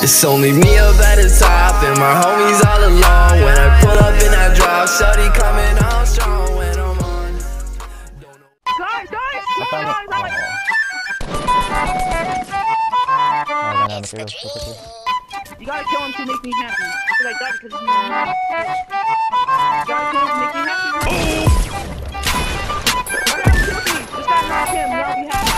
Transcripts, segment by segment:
It's only me up at the top and my homies all along. When I pull up in that drop, shawty coming on strong when I'm on. Guys! You gotta kill him to make me happy. I feel like that because he's not. You gotta kill him to make me happy. Just gotta knock him, and I'll be happy.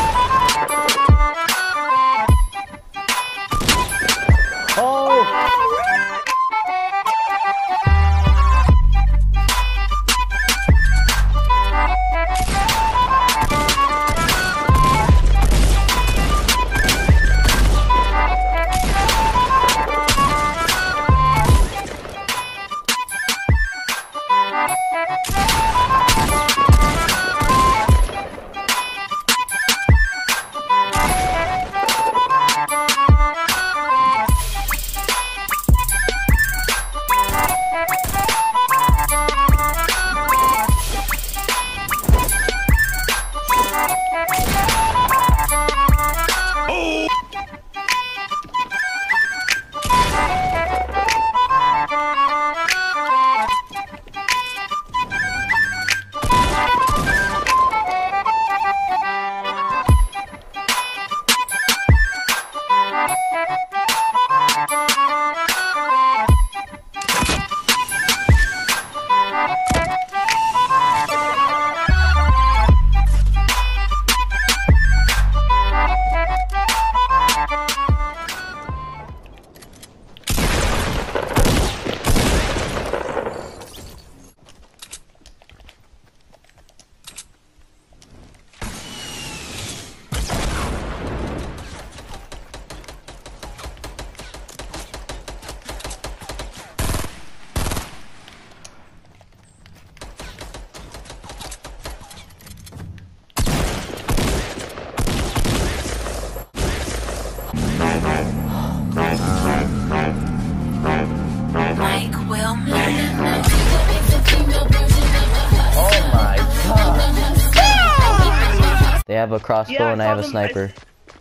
They have a crossbow and I have a sniper.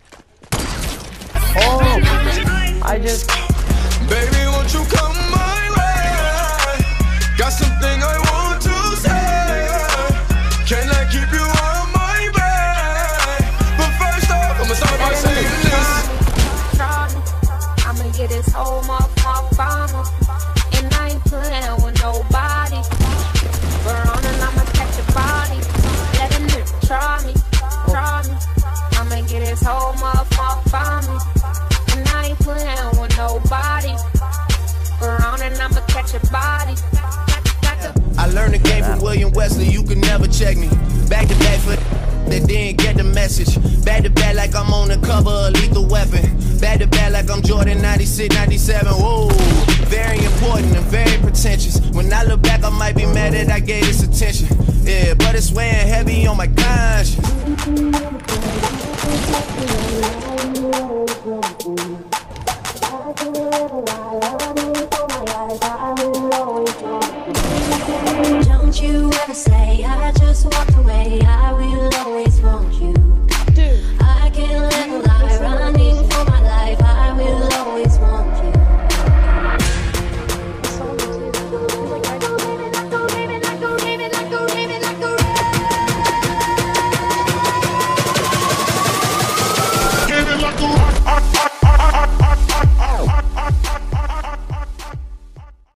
Oh! I just... Baby, won't you come my way? Got something I want to say. Can I keep you on my bed? But first off, I'ma start by saying this. I'ma get this whole motherfucker. And I ain't playing with nobody. Burn and I'ma catch your body. Let a nigga try me. I'ma get this whole motherfucker by me. And I ain't playing with nobody. Around and I'ma catch your body. I learned the game from William Wesley, you can never check me. Back to back for that didn't get the message. Back to back like I'm on the cover of Lethal Weapon. Back to back like I'm Jordan 96, 97, whoa. Very important and very pretentious. When I look back I might be mad that I gave this attention. Yeah, but it's weighing heavy on my conscience. I